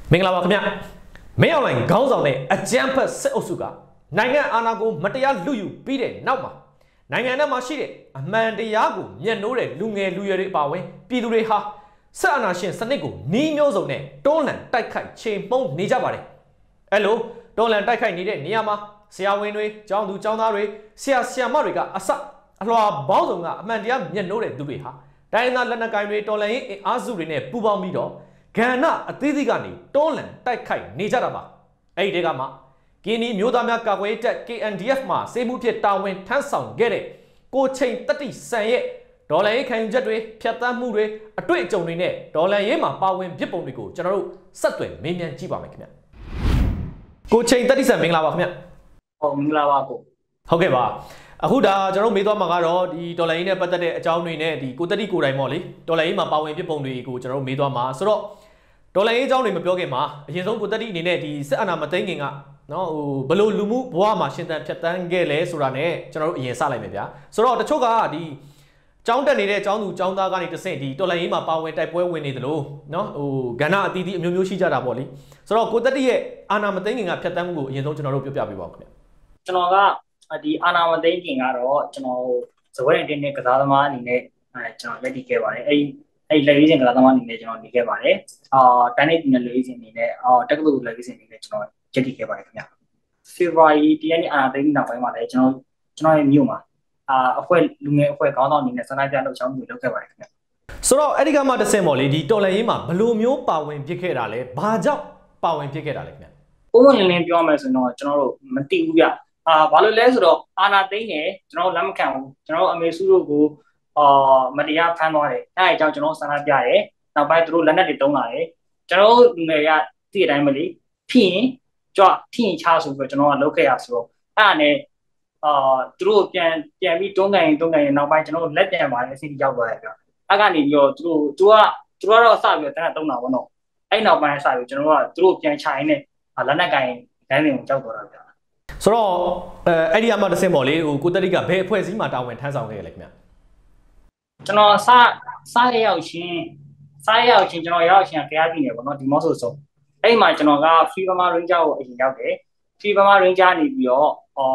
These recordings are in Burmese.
မင်္ဂလာပါခင်ဗျမင်းအောင်လိုင်းခေါင်းဆောင်တဲ့အကြမ်းဖက်စစ်အုပ်စုကနိုင်ငံအာဏာကိုမတရားလူယူပြီးတဲ့နောက်မှာနိုင်ငံထဲမှာရှိတဲ့အမှန်တရားကိုမျက်နှိုးတဲ့လူငယ်လူရွယ်တွေအပါအဝင်ပြည်သူတွေဟာစစ်အာဏာရှင်စနစ်ကိုနှီးမျိုးစုံနဲ့တွန်းလှန်တိုက်ခိုက်ချိန်မှုန်းနေကြပါတယ်အဲ့လိုတွန်းလှန်တိုက်ခိုက်နေတဲ့နေရာမှာဆရာဝန်တွေကျောင်းသူကျောင်းသားတွေဆရာဆရာမတွေကအစအလွှာပေါင်းစုံကအမှန်တရားမျက်နှိုးတဲ့သူတွေဟာတိုင်းသားလက်နက်ကိုင်တွေတော်လှန်ရေးအင်အားစုတွေနဲ့ပူးပေါင်းပြီးတော့ကဏ္ဍအသီးသီးကနေတွန်းလှန်တိုက်ခိုက်နေကြတာပါအဲ့ဒီကမှကင်းဒီမျိုးသားများကာကွယ်ရေးတပ် KNDF မှာစေမှုဖြစ်တာဝန်ထမ်းဆောင်ခဲ့တဲ့ကိုချိန်တတိဆန်ရဲ့ဒေါ်လာရေးခံယူချက်တွေဖြတ်သန်းမှုတွေအတွေ့အကြုံတွေနဲ့ဒေါ်လာရေးမှာပါဝင်ဖြစ်ပုံတွေကိုကျွန်တော်တို့ဆက်သွယ်မေးမြန်းကြည့်ပါမယ်ခင်ဗျကိုချိန်တတိဆန်မင်္ဂလာပါခင်ဗျဟုတ်မင်္ဂလာပါကိုဟုတ်ကဲ့ပါအခုဒါကျွန်တော်မေးသွားမှာကတော့ဒီဒေါ်လာရေးနဲ့ပတ်သက်တဲ့အကြောင်းတွေနဲ့ဒီကိုတတိကိုတိုင်ပေါ့လေဒေါ်လာရေးမှာပါဝင်ဖြစ်ပုံတွေကိုကျွန်တော်တို့မေးသွားမှာဆိုတော့ဒေါ်လာရေးအကြောင်းတွေမပြောခင်မှာအရင်ဆုံးကိုတတိအနေနဲ့ဒီစစ်အာဏာမသိမ်းခင်ကနော်ဟိုဘလို့လူမှုဘဝမှာရှင်သန်ဖြတ်တန်းခဲ့လဲဆိုတာနဲ့ကျွန်တော်တို့အရင်စလိုက်မယ်ဗျာဆိုတော့တချို့ကဒီကျောင်းတက်နေတဲ့ကျောင်းသူကျောင်းသားကနေတဆင့်ဒီတော်လိုင်းရေးမှာပါဝင်တိုက်ပွဲဝင်နေသလိုနော်ဟိုကဏ္ဍအသီးသီးအမျိုးမျိုးရှိကြတာပေါ့လေဆိုတော့ကိုတတိရဲ့အာဏာမသိမ်းခင်ကဖြတ်တန်းမှုကိုအရင်ဆုံးကျွန်တော်တို့ပြောပြပေးပါဦးခင်ဗျကျွန်တော်ကဒီအာဏာမသိမ်းခင်ကတော့ကျွန်တော်ဇပွဲတင်တဲ့ကစားသမားအနေနဲ့ကျွန်တော်လက်တည်ခဲ့ပါတယ်အဲ့လက်ရေးစဉ်ကစားသမားအနေနဲ့ကျွန်တော်နေခဲ့ပါတယ်တိုင်းနေပြည်နယ်လက်ရေးစဉ်အနေနဲ့တက္ကသိုလ်လက်ရေးစဉ်အနေနဲ့ကျွန်တော်လက်တည်ခဲ့ပါတယ်ခင်ဗျဖေဖော်ဝါရီတရက်နေ့အာဏာသိမ်းနောက်ပိုင်းမှာလည်းကျွန်တော်ရဲ့မြို့မှာအဖွဲ့လူငယ်အဖွဲ့ခေါင်းဆောင်အနေနဲ့စနိုက်ပြလှုပ်ရှားမှုတွေလုပ်ခဲ့ပါတယ်ခင်ဗျဆိုတော့အဲ့ဒီကမှတစ်ဆင့်ပေါ့လေဒီတော်လှန်ရေးမှာဘလို့မျိုးပါဝင်ဖြစ်ခဲ့တာလဲဘာကြောင့်ပါဝင်ဖြစ်ခဲ့တာလဲခင်ဗျပုံမှန်လင်းပြောမယ်ဆိုတော့ကျွန်တော်တို့မသိဘူးဗျဘာလို့လဲဆိုတော့အာဏာသိမ်းတယ်ကျွန်တော်လက်မခံဘူးကျွန်တော်အမေစုတို့ကိုမတရားဖမ်းသွားတယ်အဲ့အကြောင်းကျွန်တော်စနိုက်ပြရဲနောက်ပိုင်းသူတို့လက်နက်တွေတုံးလာတယ်ကျွန်တော်လူငယ်ကဒီအတိုင်းပဲလေဖြစ်ရင်ကြွထိရင်ချဆိုပြီးတော့ကျွန်တော်ကလုပ်ခဲ့ရဆိုတော့အဲ့ဒါနဲ့သူတို့ပြန်ပြီးတွန်းကန်ရင်နောက်ပိုင်းကျွန်တော်လက်ပြန်ပါတယ်အစီအရောက်သွားတယ်ဗျအဲ့ကနေပြီးတော့သူကတော့စပြီးတော့တန်းတုံးတာပေါ့နော်အဲ့နောက်ပိုင်းစပြီးကျွန်တော်ကသူတို့ပြန်ချရင်နဲ့လက်နက်ကင်ဒန်းတွေကိုကြောက်သွားတာဗျဆိုတော့အဲ့ဒီအမှတစ်ဆင့်ပေါ့လေဟိုကိုတတိကဘယ်အဖွဲ့အစည်းမှာတာဝန်ထမ်းဆောင်ခဲ့လဲခင်ဗျကျွန်တော်စားရရောက်ချင်းကျွန်တော်ရောက်ချင်းကြားပြည်နယ်ပေါ့နော်ဒီမော့ဆိုဆုံးအဲ့မှာကျွန်တော်က Free Burma Ranger ကိုအရင်ရောက်တယ် Free Burma Ranger နေပြီးတော့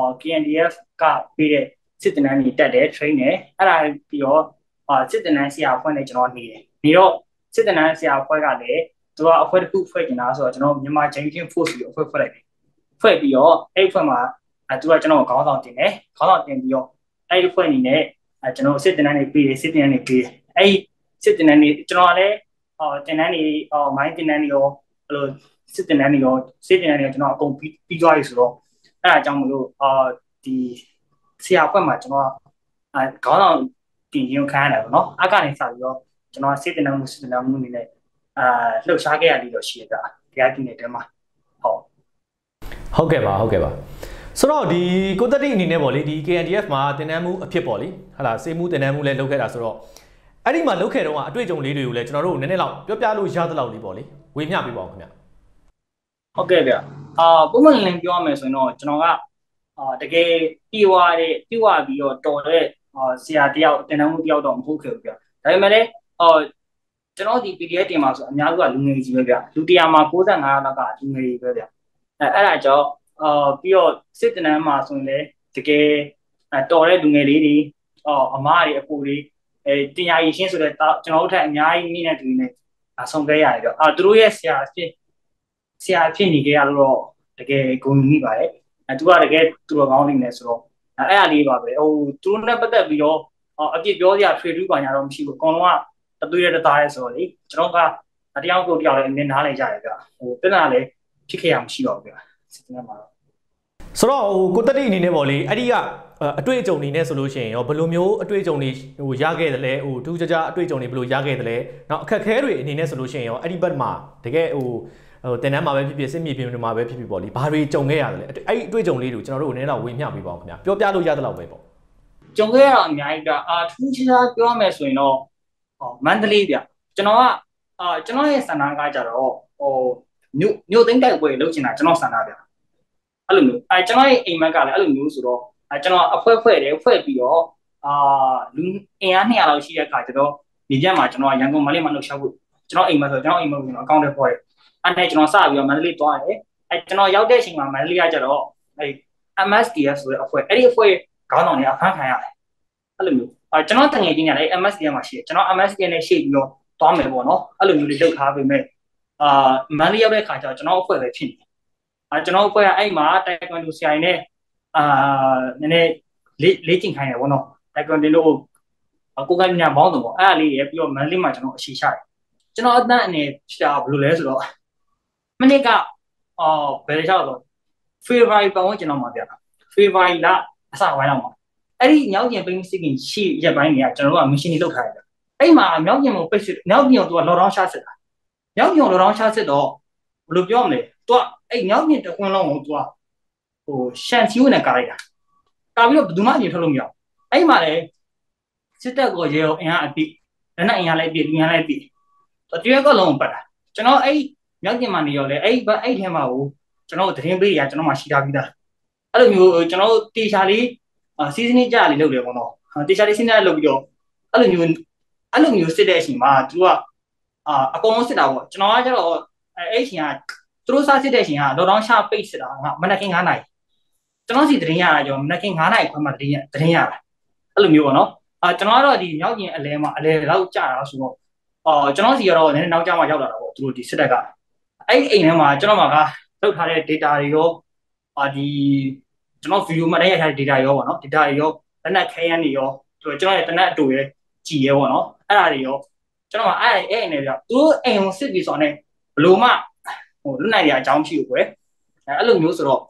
KNDF ကပေးတဲ့စစ်တပ်နေတက်တယ် train တယ်အဲ့ဒါပြီးတော့စစ်တပ်ဆရာအဖွဲ့နဲ့ကျွန်တော်နေတယ်ပြီးတော့စစ်တပ်ဆရာအဖွဲ့ကလည်းသူကအဖွဲ့တစ်ခုဖွဲ့ကျင်တာဆိုတော့ကျွန်တော်မြန်မာ Junction Force ကိုအဖွဲ့ဖွဲ့လိုက်တယ်ဖွဲ့ပြီးတော့အဲ့အဖွဲ့မှာသူကကျွန်တော်ခေါင်းဆောင်တင်တယ်ခေါင်းဆောင်တင်ပြီးတော့အဲ့အဖွဲ့အနေနဲ့ကျွန်တော်စစ်တပ်နေပေးတယ်စစ်တပ်နေပေးတယ်အဲ့စစ်တပ်နေကျွန်တော်ကလည်းတင်တန်းနေမိုင်းတင်တန်းနေရောအဲ့လိုစစ်တင်တန်းနေရောကျွန်တော်အကုန်ပြီးသွားပြီဆိုတော့အဲ့ဒါကြောင့်မလို့ဒီဆရာအဖွဲ့မှာကျွန်တော်ခေါင်းဆောင်တင်ရင်ခံရတယ်ပေါ့နော်အကနေစပြီးတော့ကျွန်တော်စစ်တင်တန်းမှုအနေနဲ့လှုပ်ရှားခဲ့ရပြီးတော့ရှိရတာတရားပြည်နယ်တဲမှာဟုတ်ကဲ့ပါဆိုတော့ဒီကိုတတိအနေနဲ့ပေါ့လေဒီ KNDF မှာတင်တန်းမှုအဖြစ်ပေါ့လေဟာလာစေမှုတင်တန်းမှုလည်းလုပ်ခဲ့တာဆိုတော့အဲ့ဒီမှာလုပ်ခဲ့တော့အတွေ့အကြုံလေးတွေကိုလည်းကျွန်တော်တို့နည်းနည်းလောက်ပြောပြလို့ရသလောက်လေးပေါ့လေဝေမျှပေးပါဦးခင်ဗျဟုတ်ကဲ့ဗျပုံမှန်လင်းပြောရမယ်ဆိုရင်တော့ကျွန်တော်ကတကယ်ပြီးပြီးတော့တော်တဲ့ဆရာတယောက်တင်တန်းမှုတယောက်တော့မဟုတ်ခဲ့ဘူးဗျဒါပေမဲ့လည်းကျွန်တော်ဒီ PDF တင်မှာဆိုအများစုကလူငယ်ကြီးပဲဗျလူ100မှာ95လောက်ကလူငယ်ကြီးပဲဗျအဲ့ဒါကြောင့်ပြီးတော့စစ်တင်တန်းမှာဆိုရင်လည်းတကယ်တော်တဲ့လူငယ်လေးတွေအမတွေအပူတွေတင်ရည်ရှင်းဆိုတဲ့ကျွန်တော်တို့ထက်အများကြီးနည်းနဲ့တူနေဆောင်ခဲ့ရတယ်ဗျသူတို့ရဲ့ဆရာဖြစ်နေကြရလို့တကယ်ဂုဏ်ယူမိပါတယ်သူကတကယ်သူတော်ကောင်းနေတယ်ဆိုတော့အဲ့အလေးပါပဲဟိုသူတို့နဲ့ပတ်သက်ပြီးတော့အပြစ်ပြောစရာထွေထူးပါညာတော့မရှိဘူးအကုန်လုံးကတသွေးရတသားရဲဆိုတော့လေကျွန်တော်ကတယောက်ကိုတယောက်လည်းအမြင်နားလိုက်ကြရတယ်ဗျဟိုတင်တာလည်းဖြစ်ခဲ့ရမရှိတော့ဘူးဗျစစ်တင်မှာတော့ဆိုတော့ဟိုကိုတတိအနေနဲ့ပေါ့လေအဲ့ဒီကအတွေ့အကြုံတွေနဲ့ဆိုလို့ရှိရင်ရောဘယ်လိုမျိုးအတွေ့အကြုံတွေဟိုရခဲ့တယ်လဲဟိုထူးခြားအတွေ့အကြုံတွေဘယ်လိုရခဲ့တယ်လဲနောက်အခက်အခဲတွေအနေနဲ့ဆိုလို့ရှိရင်ရောအဲ့ဒီဘက်မှာတကယ်ဟိုတင်တန်းမှာပဲဖြစ်ဖြစ်စစ်မြေပြင်မှာပဲဖြစ်ဖြစ်ပေါ့လေဘာတွေကြုံခဲ့ရတယ်လဲအဲ့ဒီအတွေ့အကြုံလေးတွေကိုကျွန်တော်တို့နည်းတော့ဝေမျှပေးပါဦးခင်ဗျာပြောပြလို့ရသလောက်ပဲပေါ့ကြုံခဲ့ရတာအများကြီးကထူးခြားပြောမယ်ဆိုရင်တော့မန္တလေးဗျကျွန်တော်ရဲ့ဆန္ဒကကြတော့ဟိုမြို့သိမ်းတိုက်ပွဲလုပ်ချင်တာကျွန်တော်ဆန္ဒဗျအဲ့လိုမျိုးကျွန်တော်ရဲ့အိမ်မက်ကလည်းအဲ့လိုမျိုးဆိုတော့ကျွန်တော်အဖွဲ့ပြီးတော့လူအင်အား200လောက်ရှိတဲ့အခါကျတော့ဒီပြက်မှာကျွန်တော်ရန်ကုန်မလေးမှာလှုပ်ရှားဖို့ကျွန်တော်အိမ်မှာဆိုကျွန်တော်အိမ်မှာကျွန်တော်အကောင့်တွေဖွဲ့တယ်အဲ့နဲ့ကျွန်တော်စပြီးတော့မန္တလေးသွားတယ်အဲ့ကျွန်တော်ရောက်တဲ့အချိန်မှာမန္တလေးကကျတော့အဲ့ MSDF ဆိုတဲ့အဖွဲ့အဲ့ဒီအဖွဲ့ခေါင်းဆောင်တွေအဖမ်းခံရတယ်အဲ့လိုမျိုးကျွန်တော်တငယ်ချင်းရတယ် MSDF မှာရှိတယ်ကျွန်တော် MSDF နဲ့ရှိပြီးတော့သွားမယ်ပေါ့နော်အဲ့လိုမျိုးလေးလုပ်ထားပေမဲ့မန္တလေးရောက်တဲ့ခါကျတော့ကျွန်တော်အဖွဲ့ပဲဖြစ်နေကျွန်တော်အဖွဲ့ကအဲ့မှာတိုင်ကွန်ဒိုဆရာကြီးနဲ့နည်းနည်းလေ့ကျင့်ခိုင်းတယ်ပေါ့နော်တိုင်ကွန်ဒိုလို့ကိုကညာဘောင်းတော့ပေါ့အဲ့ဒါလေးရပြီးတော့မန္တလေးမှာကျွန်တော်အရှိချတယ်ကျွန်တော်အတန်းအနေရှာဘယ်လိုလဲဆိုတော့မနေ့ကဘယ်ရောက်တော့ February ပတ်ဝန်းကျင်တော့မှာဗျ February လအစပိုင်းတော့မှာအဲ့ဒီမြောက်ကျင်ပိန်းစစ်ကင်ရှိရက်ပိုင်းတွေကကျွန်တော်တို့က machine တွေလောက်ထားရတယ်အဲ့မှာမြောက်ကျင်ကိုပိတ်စစ်မြောက်ကျင်ကိုသူကလော်ဒေါင်းရှာစစ်တာမြောက်ကျင်ကိုလော်ဒေါင်းရှာစစ်တော့ဘယ်လိုပြောမလဲသူကအဲ့မြောက်ကျင်တခွန်းလုံးကိုသူကရှန်စီဝင်နဲ့ကာလိုက်တာကာပြီးတော့ဘယ်သူမှအပြင်ထွက်လို့မရဘူးအဲ့မှာလေစစ်တပ်ကိုရေအင်အားအပြည့်လက်နက်အင်အားလည်းပြည့်လူအင်အားလည်းပြည့်တရွက်ကလုံးပတ်တာကျွန်တော်အဲ့မြောက်ကျင်မှာနေရောလေအဲ့ထဲမှာကိုကျွန်တော်သတင်းပေးရကျွန်တော်မှရှိထားပြီးသားအဲ့လိုမျိုးကျွန်တော်တေချာလေးစီးစနစ်ကြလေးလုပ်တယ်ပေါ့နော်တေချာလေးစီးစနစ်လုပ်ပြီးတော့အဲ့လိုမျိုးစစ်တဲ့အချိန်မှာသူကအကုန်လုံးစစ်တာပေါ့ကျွန်တော်ကကျတော့အဲ့အချိန်ကသူတို့စားစစ်တဲ့အချိန်ကလော်ဒေါင်းချပိတ်စစ်တာကမနက်ခင်း9 နာရီကျွန်တော်စီသတင်းရတာကြောင့်မနက်ခင်း9 နာရီခွဲမှသတင်းရတာအဲ့လိုမျိုးပေါ့နော်ကျွန်တော်ကတော့ဒီမြောက်ကျင်အလဲမှာအလဲလောက်ကြာတာဆိုတော့ကျွန်တော်စီကတော့နည်းနည်းနောက်ကျမှရောက်လာတာပေါ့သူတို့ဒီစစ်တပ်ကအဲ့အိမ်ထဲမှာကျွန်တော်မှာကလောက်ထားတဲ့ data တွေရောဒီကျွန်တော် video မှာတိုင်းရထားတဲ့ data ရောပေါ့နော် data တွေရောလက်နက်ခဲယမ်းတွေရောကျွန်တော်ရဲ့တနက်အတူရဲ့ကြည်ရဲပေါ့နော်အဲ့ဒါတွေရောကျွန်တော်ကအဲ့အိမ်နဲ့ပြသူတို့အိမ်ကိုစစ်ပြီးဆိုတော့ဘလို့မှလွတ်နိုင်ရအကြောင်းမရှိဘူးကွယ်အဲ့လိုမျိုးဆိုတော့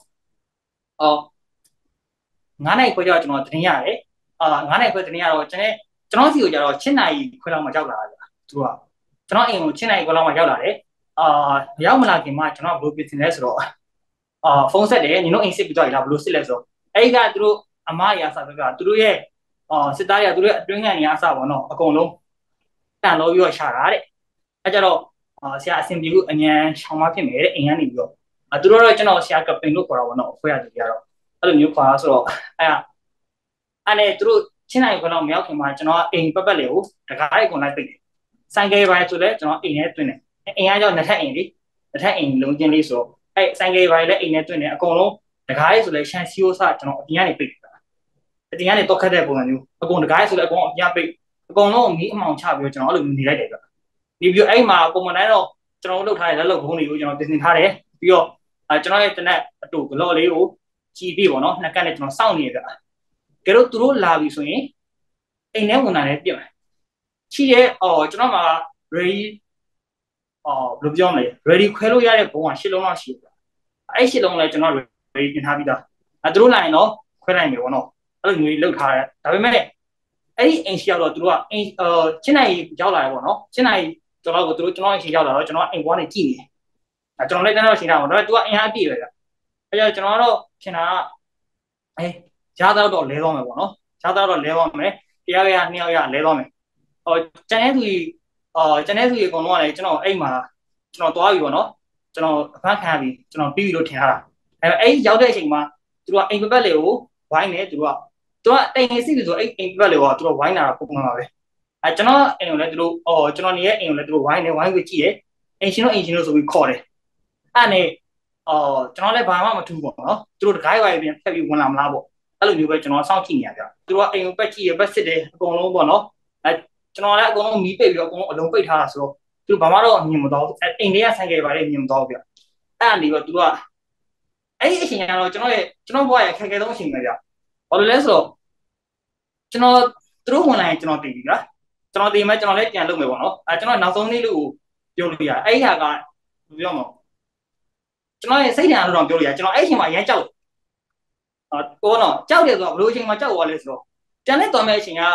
9 နိုင်ခွဲကျတော့ကျွန်တော်တင်ရတယ်9 နိုင်ခွဲတင်ရတော့ကျွန်တော်စီကိုကျတော့7 နိုင်ခွဲလောက်မှရောက်လာတာသူကကျွန်တော်အိမ်ကို7 နိုင်ခွဲလောက်မှရောက်လာတယ်ရောက်မလာခင်မှာကျွန်တော်ဘယ်လိုပြင်ဆင်လဲဆိုတော့ဖုန်းဆက်တယ်ညီတို့အိမ်စစ်ပြီးတော့လာဘယ်လိုစစ်လဲဆိုတော့အဲ့ကသူတို့အမားရအစားကသူတို့ရဲ့စစ်သားရသူတို့အတွင်းခံနေအစားပေါ့နော်အကုန်လုံးတန်လို့ပြီးတော့ရှာတာတဲ့အဲ့ကြတော့ဆရာအဆင်ပြေဘူးအញ្ញံရှောင်းမဖြစ်မယ်တဲ့အိမ်ကနေပြီးတော့သူတို့တော့ကျွန်တော်ဆရာကပင်လို့ခေါ်တာပေါ့နော်အဖွဲ့ရသူကြတော့အဲ့လိုမျိုးခေါ်တာဆိုတော့အဲ့နဲ့သူတို့ချင်းနိုင်ကတော့မရောက်ခင်မှာကျွန်တော်အိမ်ပတ်လေကိုတကားရိုက်ကုန်လိုက်ပိတ်တယ်ဆိုင်ကယ်ပိုင်းဆိုလဲကျွန်တော်အိမ်ထဲတွင်းတယ်အိမ်ကကြောင့်နှစ်ထပ်အိမ်လေနှစ်ထပ်အိမ်လုံးချင်းလေးဆိုအဲ့ဆိုင်ကယ်ပိုင်းလည်းအိမ်ထဲတွင်းတယ်အကုန်လုံးတကားရိုက်ဆိုလဲရှန်စီယိုစကျွန်တော်အပြင်ကနေပိတ်တာအပြင်ကနေတော့ခတ်တဲ့ပုံစံမျိုးအကုန်တကားရိုက်ဆိုလဲအကုန်အပြင်ပိတ်အကုန်လုံးမီးအမှောင်ချပြီးတော့ကျွန်တော်အဲ့လိုနေလိုက်တယ်ဗျဒီပြီးအဲ့မှာပုံမှန်တိုင်းတော့ကျွန်တော်လုပ်ထားတဲ့လက်လုပ်ဘုံတွေကိုကျွန်တော်ပြင်ဆင်ထားတယ်ပြီးတော့ကျွန်တော်ရဲ့တနက်အတူဂလော့လေးကိုကြည်ပြီးပေါ့နော်နှစ်ကတ်နဲ့ကျွန်တော်စောင့်နေရဗျကဲတော့သူတို့လာပြီဆိုရင်အိမ်ထဲဝင်လာတယ်ပြင်မယ်ရှိတဲ့ကျွန်တော်မှာ ready ဘယ်လိုပြောမလဲ ready ခွဲလို့ရတဲ့ဘုံက10 လုံးလောက်ရှိတယ်အဲ့10 လုံးလည်းကျွန်တော် ready ပြင်ထားပြီးသားသူတို့လာရင်တော့ခွဲနိုင်မယ်ပေါ့နော်အဲ့လိုမျိုးလုပ်ထားတယ်ဒါပေမဲ့အဲ့ဒီအိမ်ရှိရောက်တော့သူတို့ကအိမ်ချင်းနိုင်ရောက်လာတယ်ပေါ့နော်ချင်းနိုင်ကျွန်တော်ကိုသူတို့ကျွန်တော်အိမ်ရှိရောက်လာတော့ကျွန်တော်အိမ်ဘွားနေကြည့်နေတယ်ကျွန်တော်လည်းကျွန်တော်ရှင်းတာပေါ့ဒါပေမဲ့ तू ကအင်အားပြည့်ပဲဗျအဲ့ကျကျွန်တော်တော့ရှင်းတာကရတော့လဲသွားမယ်ပေါ့နော်ရတော့လဲသွားမယ်တရားရ2 ယောက်ရလဲသွားမယ်ကျန်တဲ့သူကြီးအကုန်လုံးကလည်းကျွန်တော်အိမ်မှာကျွန်တော်သွားပြီပေါ့နော်ကျွန်တော်အဖမ်းခံရပြီကျွန်တော်ပြီးပြီလို့ထင်ထားတာအဲ့ရောက်တဲ့အချိန်မှာသူတို့ကအိမ်ပတ်လေကိုဝိုင်းနေသူတို့ကတိမ်နေစီပြီဆိုအိမ်ပတ်လေကိုသူတို့ဝိုင်းလာတာပုံမှန်ပါပဲကျွန်တော်အိမ်ကိုလည်းသူတို့ကျွန်တော်နေရဲ့အိမ်ကိုလည်းသူတို့ဝိုင်းပြီးကြည့်တယ်အိမ်ရှင်တို့ဆိုပြီးခေါ်တယ်အဲ့နဲ့ကျွန်တော်လည်းဘာမှမထူးပေါ့နော်သူတို့တကိုင်းဝိုင်းပြန်ဖက်ပြီးဝင်လာမလားပေါ့အဲ့လိုမျိုးပဲကျွန်တော်စောင့်ကြည့်နေရပြသူတို့ကအိမ်ကိုပတ်ကြည့်ရပတ်စစ်တယ်အကုန်လုံးပေါ့နော်ကျွန်တော်လည်းအကုန်လုံးမီးပိတ်ပြီးတော့အကုန်လုံးအလုံးပိတ်ထားတာဆိုတော့သူတို့ဘာမှတော့မြင်မတော့အိမ်ထဲကဆိုင်ကယ်ပါလေမြင်မတော့ဗျအဲ့အနေတော့သူတို့ကအဲ့ဒီအချိန်ကတော့ကျွန်တော်ဘွားရဲ့ခက်ခဲဆုံးအချိန်ပဲဗျဘာလို့လဲဆိုတော့ကျွန်တော်သူတို့ဝင်လာရင်ကျွန်တော်တည်ပြီဗျကျွန်တော်တည်မှကျွန်တော်လည်းပြန်လုပ်မယ်ပေါ့နော်ကျွန်တော်နောက်ဆုံးနေ့လို့ပြောလို့ရအဲ့ဒီဟာကဘယ်ပြောမလဲကျွန်တော်ရဲ့စိတ်ဓာတ်လို့တော့ပြောလို့ရကျွန်တော်အဲ့အချိန်မှာအရင်ကြောက်တော့ကြောက်တယ်ဆိုတော့ဘယ်လိုအချိန်မှာကြောက်သွားလဲဆိုတော့ပြန်လက်သွားမဲ့အချိန်က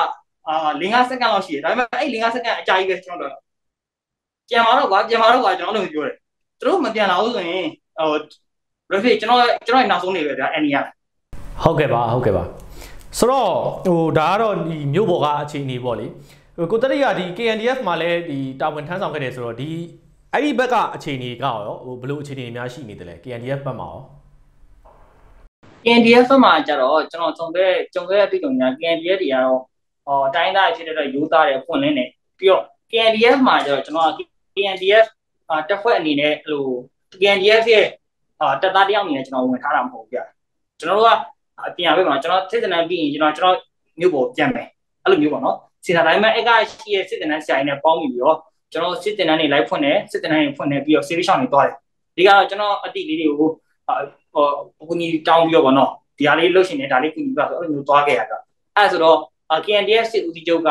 5 စက္ကန့်လောက်ရှိတယ်ဒါပေမဲ့အဲ့5 စက္ကန့်အကြာကြီးပဲကျွန်တော်တို့ပြန်มาတော့ကွာကျွန်တော်လည်းပြောတယ်သူတို့မပြန်လာဘူးဆိုရင်repeat ကျွန်တော်ရဲ့နောက်ဆုံးနေပဲဗျာအဲ့ဒီရဟုတ်ကဲ့ပါဆိုတော့ဒါကတော့ဒီမြို့ပေါ်ကအခြေအနေပေါ့လေကိုတရိယာဒီ KNDF မှာလည်းဒီတာဝန်ထမ်းဆောင်ခဲ့တယ်ဆိုတော့ဒီအဲ့ဒီဘက်ကအခြေအနေကရောဘယ်လိုအခြေအနေများရှိနေတယ်လဲ KNDF ဘက်မှာရော KNDF မှာကျတော့ကျွန်တော်ကြုံခဲ့တဲ့ပြည်သူများ KNDF တွေကတော့တိုင်းသားဖြစ်တဲ့ရိုးသားတယ်ဖွင့်လင်းတယ်ပြီးတော့ KNDF မှာကျတော့ကျွန်တော် KNDF တက်ဖွဲ့အနေနဲ့ဟို KNDF ရဲ့တက်သားတယောက်အနေနဲ့ကျွန်တော်ဝင်ထားတာမဟုတ်ဘူးဗျကျွန်တော်တို့ကအပြင်ဘက်မှာကျွန်တော်စစ်စနန်းပြီးရင်ကျွန်တော်မြို့ပေါ်ပြန်မယ်အဲ့လိုမျိုးပေါ့နော်စီတာတိုင်းမှာအဲ့ကရှိရဲ့စစ်စနန်းဆရာကြီးနဲ့ပေါင်းပြီးတော့ကျွန်တော်စစ်စနန်းတွေလိုက်ဖွင့်တယ်စစ်စနန်းတွေဖွင့်တယ်ပြီးတော့ဆေးရှောင်းတွေတွားတယ်ဒီကတော့ကျွန်တော်အတိလေးတွေကိုအခုညီတောင်းပြီးတော့ပေါ့နော်ဒီဟာလေးလှုပ်ရှင်နေဒါလေးကူညီပါဆိုအဲ့လိုမျိုးတွားခဲ့ရတာအဲ့ဆိုတော့ KNDF စစ်ဦးစီးချုပ်က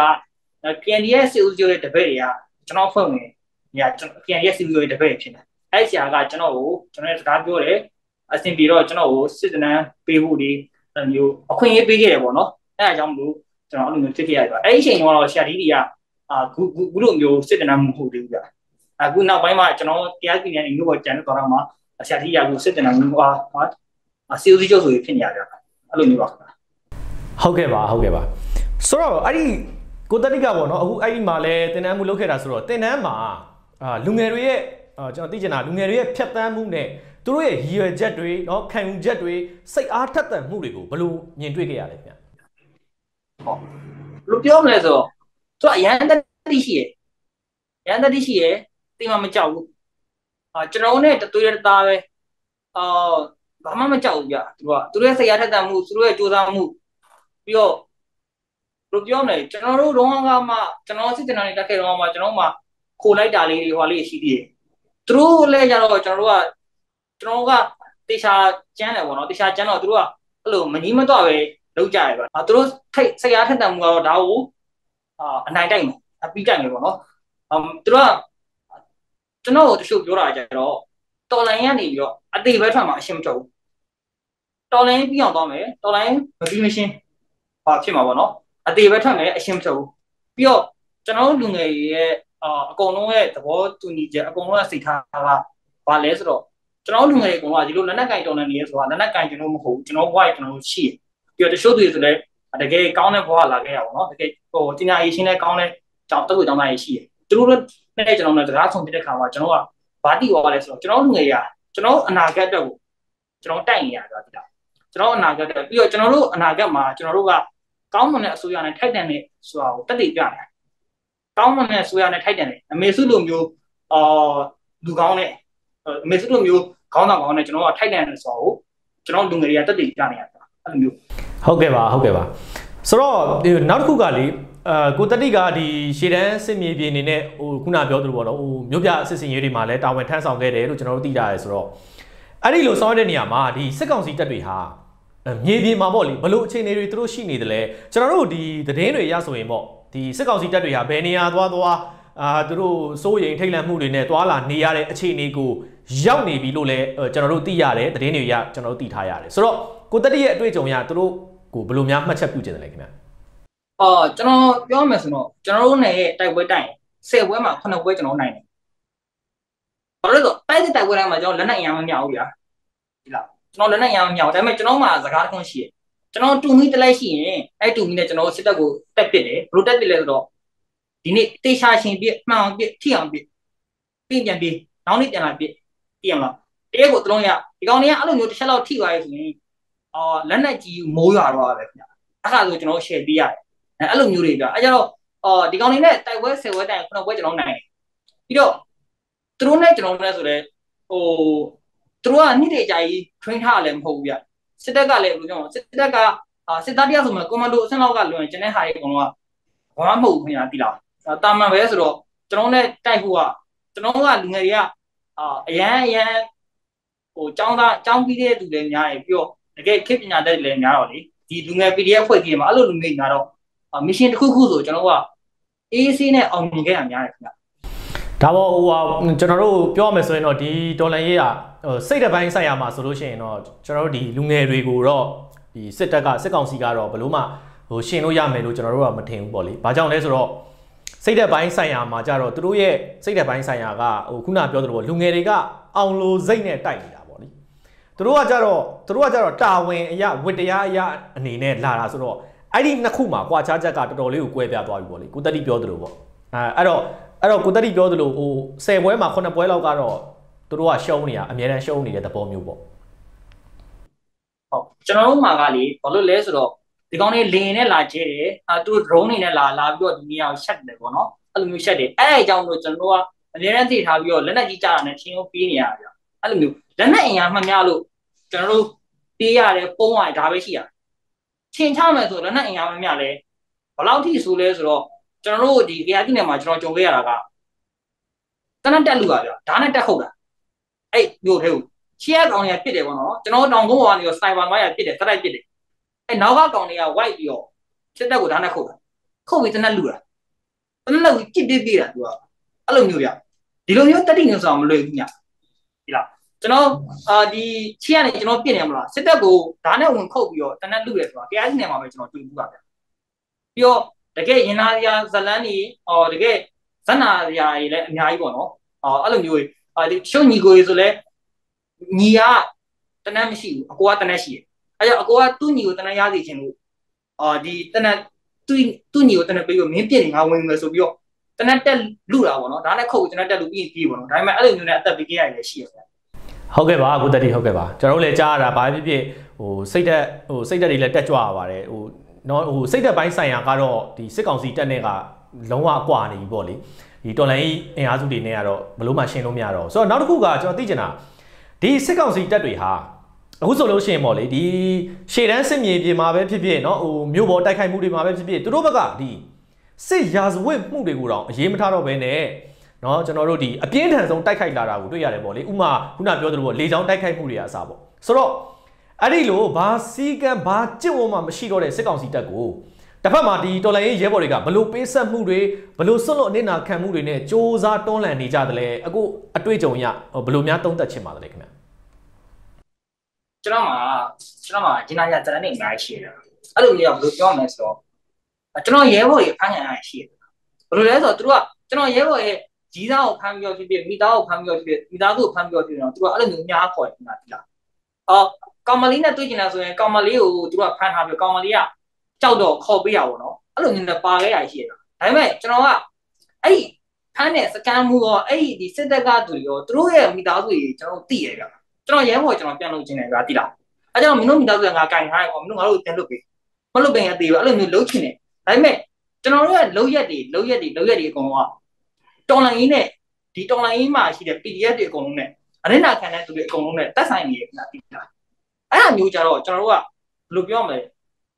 KNDF စစ်ဦးစီးချုပ်ရဲ့တပည့်တွေကကျွန်တော်ဖွဲ့ဝင်ညာကျွန်တော် KNDF စစ်ဦးစီးချုပ်ရဲ့တပည့်ဖြစ်တယ်အဲ့ဆရာကကျွန်တော်ရဲ့စကားပြောတယ်အဆင်ပြေတော့ကျွန်တော်ကိုစစ်စနန်းပေးဖို့ဒီမျိုးအခွင့်အရေးပေးခဲ့တယ်ပေါ့နော်အဲ့ဒါကြောင့်မလို့ကျွန်တော်အဲ့လိုမျိုးဖြစ်ခဲ့ရတယ်အဲ့ဒီအချိန်ကတော့ဆရာဒီတွေကခုလိုမျိုးစစ်စနန်းမဟုတ်သေးဘူးဗျအခုနောက်ပိုင်းမှာကျွန်တော်တရားစီရင်နေလို့ကြံတော့တော့မှဆရာဒီကအခုစစ်စနန်းဟာစီဦးစီးချုပ်ဆိုပြီးဖြစ်နေရတယ်အဲ့လိုမျိုးပါဟုတ်ကဲ့ပါဆိုတော့အဲ့ဒီကိုတတိကပေါ့နော်အခုအဲ့ဒီမှာလဲတင်တန်းမှုလုပ်ခဲ့တာဆိုတော့တင်တန်းမှာလူငယ်တွေရဲ့ကျွန်တော်သိချင်တာလူငယ်တွေရဲ့ဖြတ်သန်းမှုနဲ့သူတို့ရဲ့ရည်ရွယ်ချက်တွေเนาะခံယူချက်တွေစိတ်အားထက်သန်မှုတွေကိုဘယ်လိုမြင်တွေ့ခဲ့ရလဲခင်ဗျဟုတ်လူပြောမလဲဆိုတော့သူအရန်တတိရှိရဲ့တိမမကြောက်ဘူးကျွန်တော်နဲ့တသွေးတသားပဲဘာမှမကြောက်ဘူးဗျသူတို့ရဲ့စိတ်အားထက်သန်မှုသူတို့ရဲ့ကြိုးစားမှုပြီးတော့လူပြောမလဲကျွန်တော်တို့တော့ကမှကျွန်တော်စစ်တနန်းနေတက်ခဲ့တော့မှကျွန်တော်မှခိုလိုက်တာလေးတွေဟိုလေးရှိသေးတယ်သူတို့လည်းကြတော့ကျွန်တော်ကတေချာကျန်းတယ်ပေါ့နော်တေချာကျန်းတော့သူတို့ကအဲ့လိုမကြီးမတော့ပဲလောက်ကြရပါသူတို့စိတ်အားထက်သန်မှုကတော့ဒါကိုအနိုင်တိုက်မယ်အပြီးတိုက်မယ်ပေါ့နော်သူတို့ကကျွန်တော်တို့တချို့ပြောတာကြတော့တော်လိုင်းကနေပြီးတော့အသေးပဲထွက်မှာအရှင်းမထုတ်ဘူးတော်လိုင်းပြီးအောင်သွားမယ်တော်လိုင်းမပြီးမရှင်းဖြစ်မှာပေါ့နော်အသေးပဲထွက်မယ်အရှင်းမထုတ်ဘူးပြီးတော့ကျွန်တော်တို့လူငယ်ရဲ့အကုန်လုံးရဲ့သဘောတူညီချက်အကုန်လုံးရဲ့စိတ်ထားကဘာလဲဆိုတော့ကျွန်တော်လူငယ်တွေအကုန်လုံးကဒီလိုလက်နက်ကင်တော်နေနေဆိုတာလက်နက်ကင်ကျွန်တော်မဟုတ်ဘူးကျွန်တော်ဘဝကျွန်တော်ရှိပြီးတော့တချို့သူတွေဆိုလည်းတကယ်ကောင်းတဲ့ဘဝလာခဲ့ရပါတော့တကယ်ပညာရေးရှင်းတဲ့ကောင်းတဲ့ကြောင့်တက်ဝေတောင်းတာရှိတယ်သူတို့နဲ့ကျွန်တော်တို့စကားဆုံးပြတဲ့ခါမှာကျွန်တော်ကဘာတိရောလဲဆိုတော့ကျွန်တော်လူငယ်တွေကကျွန်တော်အနာဂတ်အတွက်ကိုကျွန်တော်တိုက်နေရတာဒီလားကျွန်တော်အနာဂတ်အတွက်ပြီးတော့ကျွန်တော်တို့အနာဂတ်မှာကျွန်တော်တို့ကကောင်းမွန်တဲ့အစိုးရနဲ့ထိုက်တန်တဲ့ဆိုတာကိုတက်တည်ပြတယ်ကောင်းမွန်တဲ့အစိုးရနဲ့ထိုက်တန်တယ်အမေစုလိုမျိုးလူကောင်းတဲ့အမေစုလိုမျိုးခေါင်းဆောင်ကောင်းတဲ့ကျွန်တော်ကထိုက်တန်တယ်ဆိုတော့ကျွန်တော်လူငယ်တွေကတက်တည်ပြနေရတာအဲ့လိုမျိုးဟုတ်ကဲ့ပါဆိုတော့နောက်တစ်ခုကလေကိုတတိကဒီရှေ့တန်းစစ်မြေပြင်နေနဲ့ဟိုခုနပြောသလိုပေါ့နော်ဟိုမြို့ပြစစ်စင်ရေးတွေမှာလည်းတာဝန်ထမ်းဆောင်ခဲ့တယ်လို့ကျွန်တော်တို့သိကြရဲဆိုတော့အဲ့ဒီလိုဆောင်ရတဲ့နေရာမှာဒီစစ်ကောင်စီတပ်တွေဟာမြေပြင်မှာပေါ့လေဘလို့အခြေအနေတွေသူတို့ရှိနေတယ်လဲကျွန်တော်တို့ဒီသတင်းတွေရဆိုရင်ပေါ့ဒီစစ်ကောင်စီတပ်တွေဟာဘယ်နေရာသွားသူတို့စိုးရိမ်ထိတ်လန့်မှုတွေနဲ့တွာလာနေရတဲ့အခြေအနေကိုရောက်နေပြီလို့လည်းကျွန်တော်တို့သိရတယ်သတင်းတွေရကျွန်တော်တို့သိထားရတယ်ဆိုတော့ကိုတတိရဲ့အတွေ့အကြုံရသူတို့ကိုဘယ်လိုများမှတ်ချက်ပြုချင်တယ်လဲခင်ဗျကျွန်တော်ပြောမယ်ဆိုတော့ကျွန်တော်တို့နယ်ရဲ့တိုက်ပွဲတိုင်း10ပွဲမှာ9ပွဲကျွန်တော်နိုင်တယ်ဘာလို့လဲဆိုတိုက်တဲ့တိုက်ပွဲတိုင်းမှာကျွန်တော်လက်နက်အင်အားမမြောက်ဘူးဗျာဒီလားကျွန်တော်လက်နက်အင်အားမမြောက်ဒါပေမဲ့ကျွန်တော်မှာစကားတစ်ခုရှိတယ်ကျွန်တော်တူမီတလိုက်ရှိရင်အဲ့တူမီနဲ့ကျွန်တော်စစ်တပ်ကိုတက်ပစ်တယ်ဘလို့တက်ပစ်လဲဆိုတော့ဒီနေ့တေချာရှင်ပြမှန်အောင်ပြထိအောင်ပြပြင်ပြန်ပြနောက်နေ့ပြန်လာပြသိရမလားတကယ်ကိုတလုံးရဒီကောင်တွေကအဲ့လိုမျိုးတစ်ချက်လောက်ထိသွားရဆိုရင်လက်နက်ကြီးမိုးရွာတော့ပဲခင်ဗျအဲ့ဒါဆိုကျွန်တော် share ပေးရတယ်အဲ့လိုမျိုးတွေကြအဲ့ကြတော့ဒီကောင်တွေနဲ့တိုက်ပွဲ10ပွဲတိုင်9ပွဲကျွန်တော်နိုင်ပြီးတော့သူတို့နဲ့ကျွန်တော်နဲ့ဆိုလဲသူတို့ကနေ့တည်းကြာကြီး train ထားလည်းမဟုတ်ဘူးဗျစစ်တပ်ကလည်းဘယ်လိုပြောမလဲစစ်တပ်ကစစ်သားတရားဆိုမှကွန်မန်ဒိုအဆင့်လောက်ကလွန်ကျန်တဲ့ဟာတွေအကုန်လုံးကဘာမှမဟုတ်ဘူးခင်ဗျာတိလားတာမန်ပဲဆိုတော့ကျွန်တော်နဲ့တိုက်ဖို့ကကျွန်တော်ကလူငယ်တွေကအရန်ကျောင်းပြီးတဲ့သူတွေများတယ်ပြီးတော့တကယ်ခေတ်ပညာတတ်တွေလည်းများတော့လေဒီလူငယ် PDF ဖွဲ့ကြည့်မှာအဲ့လိုလူငယ်များတော့မရှင်တစ်ခုဆိုကျွန်တော်က AC နဲ့အောင်မြင်ခဲ့တာများတယ်ခင်ဗျဒါပေါ့ဟိုကျွန်တော်တို့ပြောမယ်ဆိုရင်တော့ဒီဒေါ်လာရေးကစိတ်တပိုင်းဆိုင်ရာမှာဆိုလို့ရှိရင်တော့ကျွန်တော်တို့ဒီလူငယ်တွေကိုတော့ဒီစစ်ကောင်စီကတော့ဘလို့မှဟိုရှင်လို့ရမယ်လို့ကျွန်တော်တို့ကမထင်ဘူးပေါ့လေ။ဘာကြောင့်လဲဆိုတော့စိတ်တပိုင်းဆိုင်ရာမှာကြတော့သူတို့ရဲ့စိတ်တပိုင်းဆိုင်ရာကဟိုခုနပြောသလိုလူငယ်တွေကအောင်လိုစိတ်နဲ့တိုက်နေတာပေါ့လေ။သူတို့ကကြတော့တာဝန်အရာဝတ္တရားအရာအနေနဲ့လာတာဆိုတော့အဲ့ဒီနှစ်ခုမှာကွာခြားချက်ကတော်တော်လေးကိုကွဲပြားသွားပြီပေါ့လေ။ကိုတက်တိပြောသလိုပေါ့။အဲ့တော့ကိုတက်တိပြောသလိုဟို10ပွဲမှာ9ပွဲလောက်ကတော့သူတို့ကရှုံးနေတာအများတန်းရှုံးနေတဲ့သဘောမျိုးပေါ့ဟုတ်ကျွန်တော်တို့မှာကလေဘာလို့လဲဆိုတော့ဒီကောင်လေးလင်းနဲ့လာကျဲတယ်သူတို့ drone နေနဲ့လာပြီးတော့ဒီနေရာကိုရှက်တယ်ပေါ့နော်အဲ့လိုမျိုးရှက်တယ်အဲ့အကြောင်းလို့ကျွန်တော်တို့ကအများနဲ့သိထားပြီးတော့လက်နက်ကြီးကြတာနဲ့ချင်းကိုပြေးနေရဗျအဲ့လိုမျိုးလက်နက်အင်အားမှများလို့ကျွန်တော်တို့ပြေးရတယ်ပုံးရတယ်ဒါပဲရှိရချင်းချမယ်ဆိုလက်နက်အင်အားမှများလဲဘယ်လောက်ထိဆိုလဲဆိုတော့ကျွန်တော်တို့ဒီကြပြည်နယ်မှာကျွန်တော်ကြုံခဲ့ရတာကတနက်တက်လူပါဗျဓာတ်နဲ့တက်ခုတ်တာအဲ့မျိုးထဲကိုချီးရကောင်တွေကပြစ်တယ်ပေါ့နော်ကျွန်တော်တောင်ကုန်းပေါ်ကနေတော့စနိုက်ပါ900ပြစ်တယ်စတိုက်ပြစ်တယ်အဲ့နောက်ကကောင်တွေကဝိုက်ပြီးတော့စစ်တပ်ကိုဓာတ်နဲ့ခုတ်တာခုတ်ပြီးတနက်လူတာတနက်လူကြစ်ပြေးတာသူကအဲ့လိုမျိုးဗျဒီလိုမျိုးတက်တိနေဆိုတော့မလွယ်ဘူးညဒီလားကျွန်တော်ဒီချီးရနေကျွန်တော်ပြစ်နေမလားစစ်တပ်ကိုဓာတ်နဲ့ဝင်ခုတ်ပြီးတော့တနက်လူတယ်ဆိုတာကြပြည်နယ်မှာပဲကျွန်တော်တွေ့ဘူးပါဗျပြီးတော့တကယ်ရင်နာရဇလန်းကြီးတကယ်ဇက်နာရကြီးလည်းအများကြီးပေါ့နော်အဲ့လိုမျိုးဒီရှုံညီကိုဆိုလဲညီကတနက်မရှိဘူးအကိုကတနက်ရှိတယ်အဲ့ကြောင့်အကိုကသူ့ညီကိုတနက်ရစီခြင်းလို့ဒီတနက်သူ့ညီကိုတနက်ပြီးတော့မင်းပြစ်နေငါဝင်မယ်ဆိုပြီးတော့တနက်တက်လူတာပေါ့နော်ဒါနဲ့ခုတ်တနက်တက်လူပြီးပြေးပေါ့နော်ဒါပေမဲ့အဲ့လိုမျိုးနဲ့အသက်ပေးခဲ့ရတယ်လည်းရှိရတယ်ဟုတ်ကဲ့ပါအခုတတိဟုတ်ကဲ့ပါကျွန်တော်တို့လည်းကြားရတာဘာဖြစ်ဖြစ်စိတ်သက်တွေလည်းတက်ကြွရပါတယ်နော်စိတ်သက်ပိုင်းဆိုင်ရာကတော့ဒီစစ်ကောင်စီတက်တဲ့ကလုံးဝအကွာနေပြီပေါ့လေဒီတော်လိုင်းအင်အားစုတွေနဲ့ကတော့ဘလို့မှရှင်းလို့မရတော့ဆိုတော့နောက်တစ်ခုကကျွန်တော်သိချင်တာဒီစစ်ကောင်စီတက်တွေဟာအခုဆိုလို့ရှိရင်ပေါ့လေဒီရှေ့တန်းစစ်မြေပြင်မှာပဲဖြစ်ဖြစ်နော်မြို့ပေါ်တိုက်ခိုက်မှုတွေမှာပဲဖြစ်ဖြစ်သူတို့ဘက်ကဒီစစ်ရာဇဝတ်မှုတွေကိုတော့အရေးမထားတော့ဘဲနဲ့နော်ကျွန်တော်တို့ဒီအပြင်းထန်ဆုံးတိုက်ခိုက်လာတာကိုတွေ့ရတယ်ပေါ့လေဥမာခုနပြောသလိုပေါ့လေချောင်းတိုက်ခိုက်မှုတွေအစားပေါ့ဆိုတော့အဲ့ဒီလိုဘာစီကံဘာကြစ်ဝမှမရှိတော့တဲ့စစ်ကောင်စီတပ်ကိုတစ်ဖက်မှာဒီတော်လိုင်းရဲဘော်တွေကဘလို့ပေးဆက်မှုတွေဘလို့စွန့်လွတ်အနစ်နာခံမှုတွေနဲ့စ조사တွန်းလှန်နေကြတယ်လေအခုအတွေ့အကြုံရဘလို့များသုံးသပ်ချင်ပါတယ်ခင်ဗျကျွန်တော်မှာဒီနာရတရနေအများကြီးရှိတယ်အဲ့လိုမျိုးဘယ်လိုပြောမလဲဆိုတော့ကျွန်တော်ရဲဘော်တွေဖမ်းခံရရှိတယ်ဘယ်လိုလဲဆိုတော့သူတို့ကကျွန်တော်ရဲဘော်ရဲ့ကြီးသားကိုဖမ်းပြီးတော့ဖြစ်ဖြစ်မိသားကိုဖမ်းပြီးတော့ဖြစ်ဖြစ်မိသားစုကိုဖမ်းပြီးတော့ဖြစ်တော့သူတို့ကအဲ့လိုမျိုးများခေါ်တယ်ဒီလားကောင်မလေးနဲ့တွေ့ကျင်တာဆိုရင်ကောင်မလေးကိုသူတို့ကဖမ်းထားပြီးကောင်မလေးကကြောက်တော့ခေါ်ပေးရပါတော့အဲ့လိုမျိုးနဲ့ပါခဲ့ရရှိတယ်ဒါပေမဲ့ကျွန်တော်ကအဲ့ဒီဖမ်းတဲ့စကန်မှုရောအဲ့ဒီစစ်တပ်ကသူရောသူတို့ရဲ့မိသားစုတွေကျွန်တော်သိရကြကျွန်တော်ရဲဘော်ကျွန်တော်ပြန်လုပ်ချင်တယ်ဗျာတိလားအဲ့ကြောင့်မင်းတို့မိသားစုကငါကင်ထားရပေါ့မင်းတို့ငါတို့ပြန်လုပ်ပေးမလုပ်ပေးရင်အသေးပဲအဲ့လိုမျိုးလုပ်ချင်တယ်ဒါပေမဲ့ကျွန်တော်တို့ရဲ့လုပ်ရက်တွေအကုန်လုံးကတော်လိုင်းနဲ့ဒီတော်လိုင်းမှာရှိတဲ့ PDF တွေအကုန်လုံးနဲ့အရင်းနာခံတဲ့သူတွေအကုန်လုံးနဲ့တက်ဆိုင်နေရခင်ဗျာတိလားအဲ့ဒါမျိုးကြတော့ကျွန်တော်တို့ကဘယ်လိုပြောမလဲ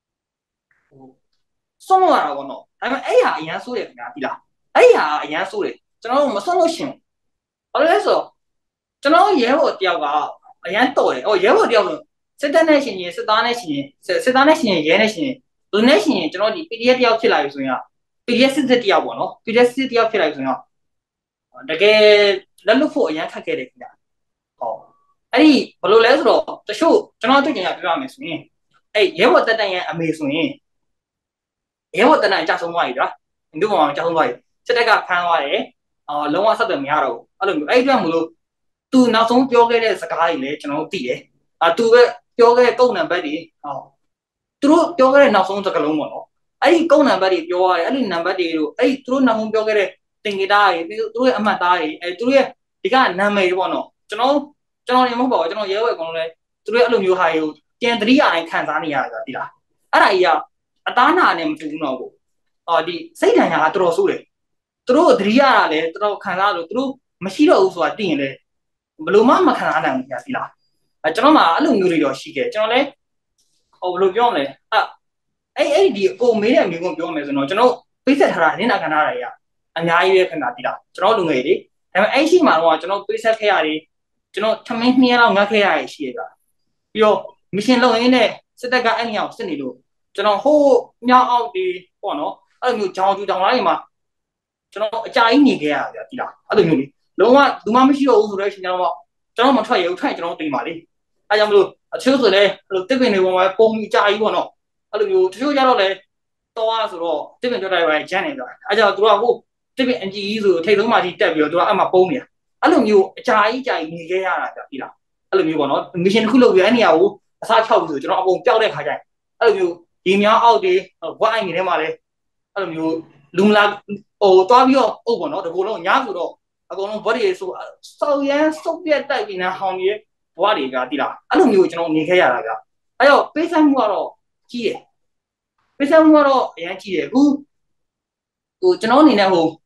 ဆုံးရတာပေါ့နော်ဒါပေမဲ့အဲ့ဟာအရန်ဆိုးတယ်ခင်ဗျာတိလားအဲ့ဟာအရန်ဆိုးတယ်ကျွန်တော်တို့မဆုံးလို့ရှင်ဘာလို့လဲဆိုတော့ကျွန်တော်ရဲဘော်တယောက်ကအရန်တော်တယ်ရဲဘော်တယောက်ဆိုစစ်တပ်နဲ့ရှင်ရင်စစ်သားနဲ့ရှင်ရင်ရဲနဲ့ရှင်ရင်လူနဲ့ရှင်ရင်ကျွန်တော်ဒီ PDF တယောက်ဖြစ်လာပြီဆိုရင်PDF စစ်တယောက်ပေါ့နော် PDF စစ်တယောက်ဖြစ်လာပြီဆိုရင်တကယ်လက်လွတ်ဖို့အရန်ခက်ခဲ့တယ်ခင်ဗျာအဲ့ဒီဘယ်လိုလဲဆိုတော့တချို့ကျွန်တော်တွေ့ကြရပြောရမယ်ဆိုရင်အဲ့ရဲဘော်တက်တန်ရဲ့အမေဆိုရင်ရဲဘော်တက်တန်ကြာဆုံးသွားပြီဗျာဒီလိုမှကြာဆုံးသွားပြီစစ်တပ်ကဖမ်းသွားတယ်လုံးဝဆက်သွယ်မရတော့ဘူးအဲ့လိုမျိုးအဲ့အတွက်မလို့သူနောက်ဆုံးပြောခဲ့တဲ့စကားတွေလည်းကျွန်တော်တို့သိတယ်သူပဲပြောခဲ့တဲ့ကုန်းနံပါတ်တွေသူတို့ပြောခဲ့တဲ့နောက်ဆုံးစကားလုံးပေါ့နော်အဲ့ဒီကုန်းနံပါတ်တွေပြောရတယ်အဲ့ဒီနံပါတ်တွေတို့အဲ့ဒီသူတို့နောက်ဆုံးပြောခဲ့တဲ့တင်ဂီတာတွေသူတို့ရဲ့အမှတ်သားတွေအဲ့သူတို့ရဲ့ဒီကနာမည်တွေပေါ့နော်ကျွန်တော်နေမဟုတ်ပါဘူးကျွန်တော်ရဲဝဲအကုန်လုံးလည်းသူတို့ရဲ့အဲ့လိုမျိုးဟာတွေကိုပြန်သတိရတိုင်းခံစားနေရတာဒီလားအဲ့ဒါကြီးကအသားနာနဲ့မတူဘူးတော့ကိုဒီစိတ်ဓာတ်ညာကတော်တော်ဆိုးတယ်သူတို့သတိရတာလည်းတော်တော်ခံစားလို့သူတို့မရှိတော့ဘူးဆိုတာသိရင်လည်းဘယ်လိုမှမခံစားနိုင်ဘူးကြာဒီလားကျွန်တော်မှအဲ့လိုမျိုးတွေတော့ရှိခဲ့ကျွန်တော်လည်းဘယ်လိုပြောမလဲအဲ့ဒီအကိုမေးတဲ့မျိုးကိုပြောမယ်ဆိုတော့ကျွန်တော်ပိတ်ဆက်ထားတာနင်းနာခံထားတာကြီးအများကြီးပဲခင်ဗျာဒီလားကျွန်တော်လူငယ်တွေဒါပေမဲ့အဲ့ရှိမှာတော့ကျွန်တော်ပိတ်ဆက်ခဲ့ရတယ်ကျွန်တော်ထမင်း2ရက်လောက်ငတ်ခဲ့ရရှိရတာပြီးတော့မရှင်လုံရင်းနဲ့စစ်တပ်ကအဲ့ညောင်စစ်နေလို့ကျွန်တော်ဟိုးမြောက်အောက်ဒီပေါ့နော်အဲ့လိုမျိုးကြောင်ကျူတောင်လိုက်မှာကျွန်တော်အကြာကြီးနေခဲ့ရဗျာဒီလားအဲ့လိုမျိုးလေလုံးဝလူမမရှိတော့ဘူးဆိုတော့ရှင်ကျွန်တော်မထွက်ရဘူးထွက်ကျွန်တော်တင်ပါလေအဲ့ကြောင့်မလို့အချို့ဆိုလည်းအဲ့လိုတစ်ပင်တွေပေါ်မှာပုံပြီးကြာကြီးပေါ့နော်အဲ့လိုမျိုးတချို့ကြတော့လည်းတော့ဆိုတော့တစ်ပင်ကြွတိုင်းပဲဂျန်နေကြအဲ့ကြောင့်သူကဟိုတစ်ပင်အကြီးဆိုထိတ်ဆုံးမှကြီးတက်ပြီးတော့သူကအမှပုံနေတာအဲ့လိုမျိုးအကြာကြီးနေခဲ့ရတာဗျာဒီလားအဲ့လိုမျိုးပေါ့နော်မရှင်တစ်ခုလုပ်ပြီးအဲ့နေရာကိုအစားချောက်ပြီးဆိုကျွန်တော်အကုန်ပျောက်တဲ့ခါကျရင်အဲ့လိုမျိုးဒီမြောင်းအောက်တွေဝိုင်းနေထဲမှာလည်းအဲ့လိုမျိုးလူမလာတွားပြီးတော့အုပ်ပေါ့နော်တကူလုံးညားဆိုတော့အကုန်လုံး body ဆိုစောက်ရမ်းစုပ်ပြက်တိုက်ပြီးနေဟောင်းကြီးဘွားတွေကတိလားအဲ့လိုမျိုးကျွန်တော်နေခဲ့ရတာဗျအဲ့တော့ပေးဆိုင်မှုကတော့ကြီးတယ်ပေးဆိုင်မှုကတော့အရင်ကြီးတယ်အခုကျွန်တော်အနေနဲ့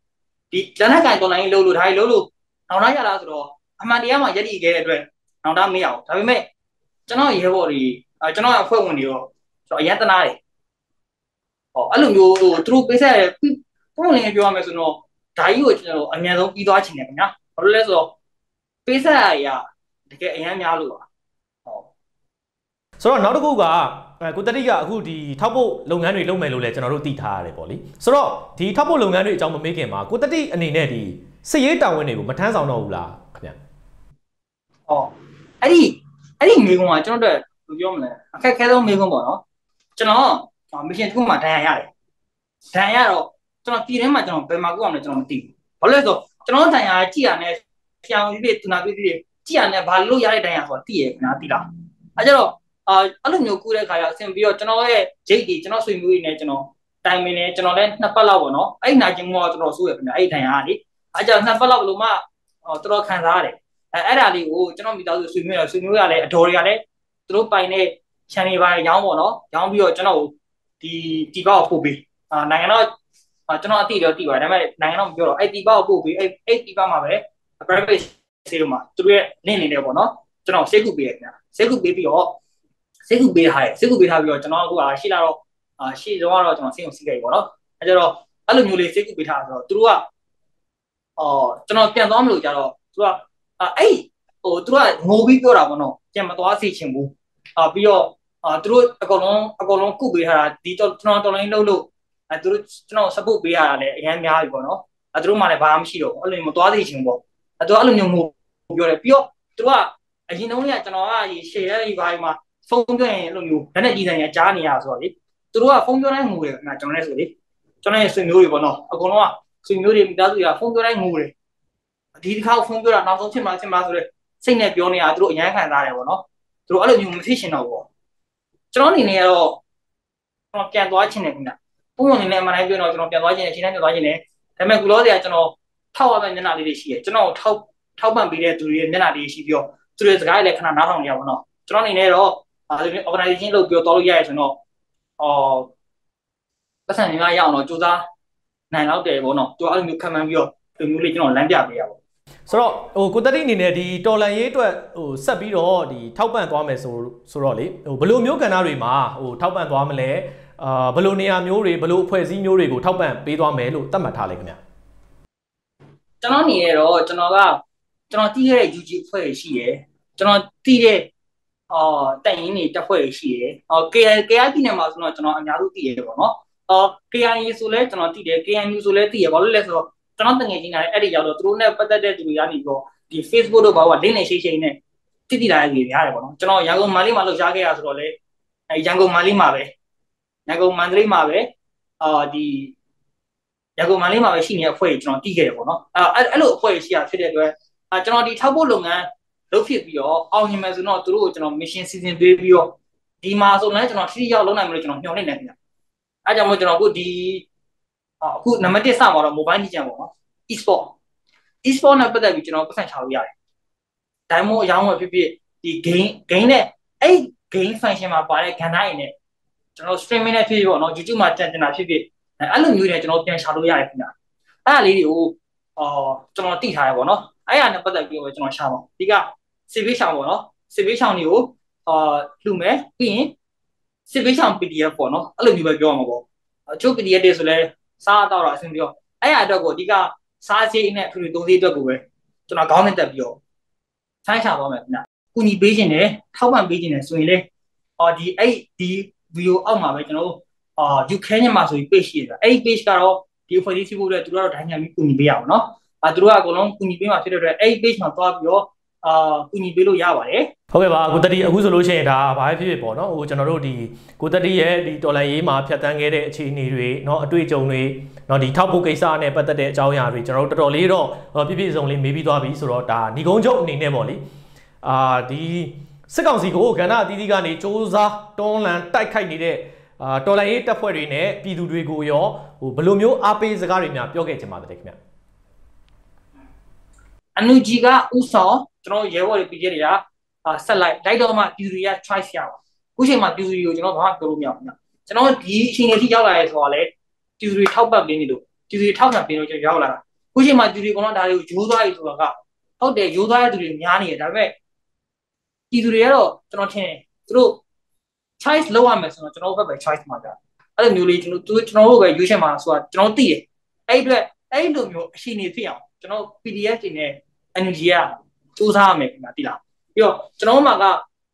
ဒီလက်နက်ကန်တော်လိုင်းလို့ဒါကြီးလို့နောင်တရလားဆိုတော့အမှန်တရားမှာယက်တီခဲ့တဲ့အတွက်နောင်တမရအောင်ဒါပေမဲ့ကျွန်တော်ရဲဘော်တွေကျွန်တော်အဖွဲ့ဝင်တွေရောကျွန်တော်အရန်တနာတယ်ဟောအဲ့လိုမျိုးသူတို့ပေးဆက်ပုံလင်းပြောရမယ်ဆိုတော့ဒါကြီးကိုကျွန်တော်အများဆုံးပြီးသွားချင်တယ်ခင်ဗျာဘာလို့လဲဆိုတော့ပေးဆက်ရတကယ်အရန်များလို့ပါဟောဆိုတော့နောက်တစ်ခုကကိုတတိကအခုဒီထောက်ဖို့လုပ်ငန်းတွေလုပ်မယ်လို့လည်းကျွန်တော်တို့သိထားရတယ်ပေါ့လေဆိုတော့ဒီထောက်ဖို့လုပ်ငန်းတွေအကြောင်းမမေးခင်မှာကိုတတိအနေနဲ့ဒီစစ်ရေးတာဝန်တွေကိုမထမ်းဆောင်တော့ဘူးလားခင်ဗျဟောအဲ့ဒီမိကုံကကျွန်တော်တို့ပြောမလဲအခက်ခဲဆုံးမိကုံပေါ့နော်ကျွန်တော်မရှင်တစ်ခုမှဒဏ်ရာရတယ်ဒဏ်ရာတော့ကျွန်တော်ပြည်ထဲမှာကျွန်တော်ဘယ်မှာကိုအောင်လဲကျွန်တော်မသိဘူးဘာလို့လဲဆိုတော့ကျွန်တော်ဒဏ်ရာကြည့်ရတဲ့ဆရာဝန်ကြီးတွေသူနာပြုတွေကြည့်ရတဲ့ဘာလို့ရတဲ့ဒဏ်ရာဆိုတာသိရခင်ဗျာသိလားအဲကြတော့အဲ့လိုမျိုးကူတဲ့ခါကျအဆင်ပြီးတော့ကျွန်တော်ရဲ့ဂျိတ်တွေကျွန်တော်ဆွေမျိုးတွေနဲ့ကျွန်တော်တိုင်ပင်နေကျွန်တော်လည်း2ပတ်လောက်ပေါ့နော်အဲ့နာကျင်မို့ကျွန်တော်စိုးရခင်ဗျာအဲ့ဒဏ်ရာကလေအဲကြ2ပတ်လောက်ဘလို့မှတော်တော်ခံစားရတယ်အဲ့ဒါလေးကိုကျွန်တော်မိသားစုဆွေမျိုးရလည်းအတော်တွေကလည်းသူတို့ပိုင်တဲ့ channel ပိုင်းရောင်းပေါ့နော်ရောင်းပြီးတော့ကျွန်တော်ဒီကောက်ပို့ပေးနိုင်ငံတော်ကျွန်တော်အတိတော့တိပါတယ်ဒါပေမဲ့နိုင်ငံတော်မပြောတော့အဲ့ဒီကောက်ပို့ပေးအဲ့ဒီကောက်မှာပဲ private sale မှာသူတို့ရဲ့ link နေတယ်ပေါ့နော်ကျွန်တော် save ပေးရခင်ဗျာ save ပေးပြီးတော့ save ပေးထားတယ် save ပေးထားပြီးတော့ကျွန်တော်အခုရှိလာတော့ရှေ့တော့ကျွန်တော်စိတ်ကိုစီးခဲ့ပြီပေါ့နော်အဲကြတော့အဲ့လိုမျိုးလေး save ပေးထားဆိုတော့သူတို့ကကျွန်တော်ပြန်သွားမလို့ကြတော့သူကအဲ့သူတို့ကငိုပြီးပြောတာပေါ့နော်ပြန်မသွားစေချင်ဘူးပြီးတော့သူတို့အကုန်လုံးကုပေးထားတာဒီကျွန်တော်တော်လိုင်းလုပ်လို့သူတို့ကျွန်တော် support ပေးရတာလည်းအများများပြီပေါ့နော်သူတို့မှလည်းဘာမှမရှိတော့ဘူးအဲ့လိုမသွားစေချင်ဘူးပေါ့သူကအဲ့လိုမျိုးငိုပြောတယ်ပြီးတော့သူကအရင်တုန်းကကျွန်တော်ကရှေ့ရဲဘာမှာဖုန်းပြောရင်အဲ့လိုမျိုးလက်နဲ့ကြီးဆိုင်ရကြားနေရဆိုတော့လေသူတို့ကဖုန်းပြောတိုင်းငိုတယ်ခင်ဗျကျွန်တော်လည်းဆိုလေကျွန်တော်ရဲ့ဆွေမျိုးတွေပေါ့နော်အကုန်လုံးကဆွေမျိုးတွေမိသားစုတွေကဖုန်းပြောတိုင်းငိုတယ်ဒီတစ်ခါဖုန်းပြောတာနောက်ဆုံးဖြစ်မှာဆိုတော့စိတ်နဲ့ပြောနေတာသူတို့အញ្ញမ်းခံစားတယ်ပေါ့နော်သူတို့အဲ့လိုမျိုးမဖြစ်ရှင်တော့ဘူးကျွန်တော်အနေနဲ့ကတော့ကျွန်တော်ပြန်သွားချင်တယ်ခင်ဗျပုံမှန်အနေနဲ့အမှန်တိုင်းပြောတော့ကျွန်တော်ပြန်သွားချင်တယ်ချိန်တိုင်းပြန်သွားချင်တယ်ဒါပေမဲ့ကုလောတွေကကျွန်တော်ထောက်ရမယ့်မျက်နှာလေးတွေရှိတယ်ကျွန်တော်ထောက်ပံ့ပေးတဲ့သူတွေရဲ့မျက်နှာလေးရှိပြီးတော့သူတွေစကားလည်းခဏနားထောင်နေရပါတော့ကျွန်တော်အနေနဲ့တော့organization လုပ်ပြီးတော့လုပ်ရရဆိုတော့ပတ်စံများရအောင်တော့စူးစမ်းနိုင်တော့တယ်ပေါ့နော်သူအဲ့လိုမျိုးခံမှန်းပြီးတော့ဒီမျိုးလေးကျွန်တော်လမ်းပြပေးရပါဆိုတော့ကိုတတိအနေနဲ့ဒီတော်လန်ရေးအတွက်ဆက်ပြီးတော့ဒီထောက်ပံ့သွားမယ်ဆိုတော့လေဘယ်လိုမျိုးကဏ္ဍတွေမှာထောက်ပံ့သွားမလဲဘယ်လိုနေရာမျိုးတွေဘယ်လိုအဖွဲ့အစည်းမျိုးတွေကိုထောက်ပံ့ပေးသွားမယ်လို့သတ်မှတ်ထားလိုက်ခင်ဗျကျွန်တော်နေရတော့ကျွန်တော်တီးခဲ့တဲ့ UG အဖွဲ့ရှိရယ်ကျွန်တော်တီးတဲ့တိုင်ရင်းတွေတက်ဖွဲ့ရှိရယ်KIP နဲ့မှာဆိုတော့ကျွန်တော်အများစုတီးရယ်ပေါ့နော်KIA ဆိုလဲကျွန်တော်တီးတယ် KNU ဆိုလဲတီးရယ်ဘာလို့လဲဆိုတော့ကျွန်တော်တငယ်ချင်းကလည်းအဲ့ဒီရောက်တော့သူတို့နဲ့ပတ်သက်တဲ့သူတွေကနေပြီးတော့ဒီ Facebook တို့ဘာလို့ link နဲ့ရှိရှိနဲ့တိလာရကြီးရတယ်ပေါ့နော်ကျွန်တော်ရန်ကုန်မန္တလေးမှာလှုပ်ရှားခဲ့ရဆိုတော့လေရန်ကုန်မန္တလေးမှာပဲရန်ကုန်မန္တလေးမှာပဲဒီရန်ကုန်မန္တလေးမှာပဲရှိနေတဲ့အဖွဲ့ကျွန်တော်တီးခဲ့တယ်ပေါ့နော်အဲ့လိုအဖွဲ့ရှိရဖြစ်တဲ့အတွက်ကျွန်တော်ဒီထောက်ဖို့လုပ်ငန်းလုပ်ဖြစ်ပြီးတော့အောင်မြင်မယ်ဆိုတော့သူတို့ကိုကျွန်တော် mission season ပေးပြီးတော့ဒီမှာဆိုလည်းကျွန်တော်ထိရောက်လုပ်နိုင်မလို့ကျွန်တော်ညှော်နေတယ်ခင်ဗျအဲ့ကြောင့်မို့ကျွန်တော်အခုနံပါတ်1စမှာတော့ mobile legend ပေါ့နော် e-sport နဲ့ပတ်သက်ပြီးကျွန်တော်ပတ်စံချလို့ရတယ် diamond အရောင်းဝယ်ဖြစ်ဖြစ်ဒီ game နဲ့အဲ့ game function မှာပါတဲ့ကဏ္ဍတွေနဲ့ကျွန်တော် streaming နဲ့ဖြစ်ဖြစ်ပေါ့နော် YouTube မှာတင်တာဖြစ်ဖြစ်အဲ့လိုမျိုးတွေကျွန်တော်ပြန်ချလို့ရတယ်ခင်ဗျအဲ့ဒါလေးတွေကိုကျွန်တော်သိထားရပေါ့နော်အဲ့ဒါနဲ့ပတ်သက်ပြီးတော့ကျွန်တော်ရှာပါဒီကစစ်ဘေးရှောင်ပေါ့နော်စစ်ဘေးရှောင်တွေကိုလှူမယ်ပြီးရင်စစ်ဘေးရှောင် PDF ပေါ့နော်အဲ့လိုမျိုးပဲပြောရမှာပေါ့ချို့ PDF တွေဆိုလဲစားတော့အဆင်ပြေတော့အဲ့အအတွက်ကိုအဓိကစားစရိတ်နဲ့အထူးသုံးစရိတ်အတွက်ကိုပဲကျွန်တော်ခေါင်းနဲ့တက်ပြီးတော့ဆိုင်းချသွားမယ်ခင်ဗျ။ကူညီပေးခြင်းနဲ့ထောက်ပံ့ပေးခြင်းနဲ့ဆိုရင်လေဒီဗီဒီယိုအောက်မှာပဲကျွန်တော်တို့UK ညမှာဆိုပြီး page ရှိတယ်။အဲ့ဒီ page ကတော့ဒီ အဖွဲ့အစည်းဖို့အတွက်သူတို့ကတော့ဒိုင်းညာပြီးကူညီပေးရအောင်နော်။သူတို့ကအကုန်လုံးကူညီပေးမှာဖြစ်တဲ့အတွက်အဲ့ဒီ page မှာသွားပြီးတော့ကူညီပေးလို့ရပါတယ်ဟုတ်ကဲ့ပါကိုတတိအခုဆိုလို့ရှိရင်ဒါဘာဖြစ်ဖြစ်ပေါ့နော်ကျွန်တော်တို့ဒီကိုတတိရဲ့ဒီတော်လန်ရေးမှာဖြတ်တန်းခဲ့တဲ့အခြေအနေတွေเนาะအတွေ့အကြုံတွေเนาะဒီထောက်ဖို့ကိစ္စနဲ့ပတ်သက်တဲ့အကြောင်းအရာတွေကျွန်တော်တို့တော်တော်လေးတော့ပြည့်ပြည့်စုံလေးမေးပြီးသွားပြီဆိုတော့ဒါညီကုန်းချုပ်အနေနဲ့ပေါ့လေဒီစစ်ကောင်စီကိုကဏ္ဍအသီးသီးကနေစ조사တွန်းလှန်တိုက်ခိုက်နေတဲ့တော်လန်ရေးတပ်ဖွဲ့တွေနဲ့ပြည်သူတွေကိုရောဘယ်လိုမျိုးအားပေးစကားတွေများပြောခဲ့ချင်ပါတယ်ခင်ဗျအနုကြီးကဥဆောင်ကျွန်တော်ရဲဘော်တွေပြည်တွေကဆက်လိုက်တော့မှပြည်သူတွေက choice ရအောင်အခုချိန်မှာပြည်သူတွေကိုကျွန်တော်ဘာမှပြောလို့မရဘူးခင်ဗျကျွန်တော်ဒီအချိန်လေးထိရောက်လာရဲဆိုတော့လေပြည်သူတွေထောက်ပံ့ပေးနေလို့ပြည်သူတွေထောက်ခံပေးလို့ကျွန်တော်ရောက်လာတာခုချိန်မှာသူတွေကတော့ဒါတွေကိုဂျိုးသွားပြီဆိုတာကဟုတ်တယ်ဂျိုးသွားတဲ့သူတွေများနေတယ်ဒါပေမဲ့ပြည်သူတွေကတော့ကျွန်တော်ထင်သူတို့ choice လုပ်ရမယ်ဆိုတော့ကျွန်တော်ဘက်ပဲ choice မှာဗျအဲ့လိုမျိုးလေးကျွန်တော်တို့ပဲရွေးချယ်မှာဆိုတာကျွန်တော်သိတယ်အဲ့အတွက်အဲ့လိုမျိုးအရှိနေဖြစ်အောင်ကျွန်တော် PDF တွေနဲ့ energy ကစူးစမ်းရမယ်ခင်ဗျာသိလားပြီးတော့ကျွန်တော်မှာ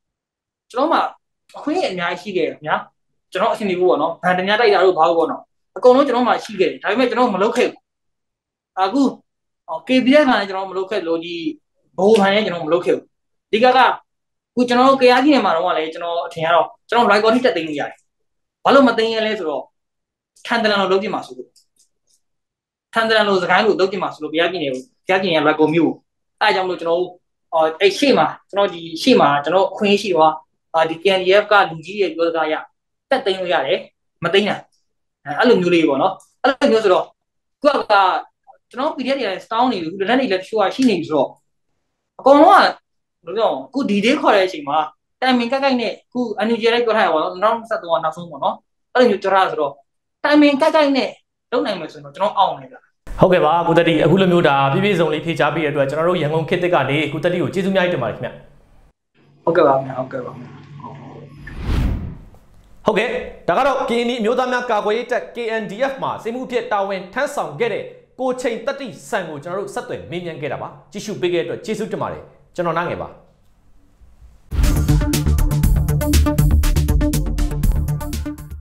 အခွင့်အများကြီးရှိခဲ့တယ်ခင်ဗျာကျွန်တော်အရှင်နေဖို့ပေါ့နော်ဗန်တညာတိုက်တာတို့ဘာလို့ပေါ့နော်အကုန်လုံးကျွန်တော်မှရှိခဲ့တယ်ဒါပေမဲ့ကျွန်တော်မလုပ်ခဲ့ဘူးအခု KPS ကလည်းကျွန်တော်မလုပ်ခဲ့လို့ဒီဘိုးဖိုင်နဲ့ကျွန်တော်မလုပ်ခဲ့ဘူးဒီကခုကျွန်တော်ကြားကြီးနေမှာတော့လည်းကျွန်တော်အထင်ရတော့ကျွန်တော် record တက်သိမ်းလို့ရတယ်ဘာလို့မသိမ်းရလဲဆိုတော့ထန်တလန်လိုလုပ်ကြည့်မှာဆိုလို့ထန်တလန်လိုစကိုင်းလိုလုပ်ကြည့်မှာဆိုလို့ကြားကြီးနေကိုကြားကြီးနေ record မျိုးအဲအကြောင်းလို့ကျွန်တော်အဲ့ရှေ့မှာကျွန်တော်ဒီရှေ့မှာကျွန်တော်အခွင့်အရေးရှိတော့ဒီ KNDF ကလူကြီးရဲ့ပြောစကားရတက်သိမ်းလို့ရတယ်မသိမ်းနိုင်အဲ့လိုမျိုးလေးပေါ့နော်အဲ့လိုမျိုးဆိုတော့ခုကကျွန်တော် PDF တွေလည်း sound နေလို့လက်နေလည်းတချို့ကရှိနေပြီဆိုတော့အကုန်လုံးကဘယ်လိုပြောခုဒီ day ခေါ်တဲ့အချိန်မှာတိုင်မင်ကိုက်နဲ့ခု energy လိုက်ပြောထားရပါတော့2023ကနောက်ဆုံးပေါ့နော်အဲ့လိုမျိုးပြောထားဆိုတော့တိုင်မင်ကိုက်နဲ့လုပ်နိုင်မယ်ဆိုရင်တော့ကျွန်တော်အောင်နေကြဟုတ်ကဲ့ပါကုတတိအခုလိုမျိုးဒါပြည့်စုံလေးဖြေချပေးရတဲ့အတွက်ကျွန်တော်တို့ရန်ကုန်ခေတ်တစ်ကနေကုတတိကိုကျေးဇူးအများကြီးတင်ပါတယ်ခင်ဗျဟုတ်ကဲ့ပါခင်ဗျဟုတ်ကဲ့ပါဟုတ်ကဲ့ဒါကတော့ KND အမျိုးသားများကာကွယ်ရေးတပ် KNDF မှာစစ်မှုဖြစ်တာဝန်ထမ်းဆောင်ခဲ့တဲ့ကိုချိန်တတိဆန်ကိုကျွန်တော်တို့ဆက်သွယ်မေးမြန်းခဲ့တာပါကြည့်ရှုပေးခဲ့တဲ့အတွက်ကျေးဇူးတင်ပါတယ်ကျွန်တော်နားငယ်ပါ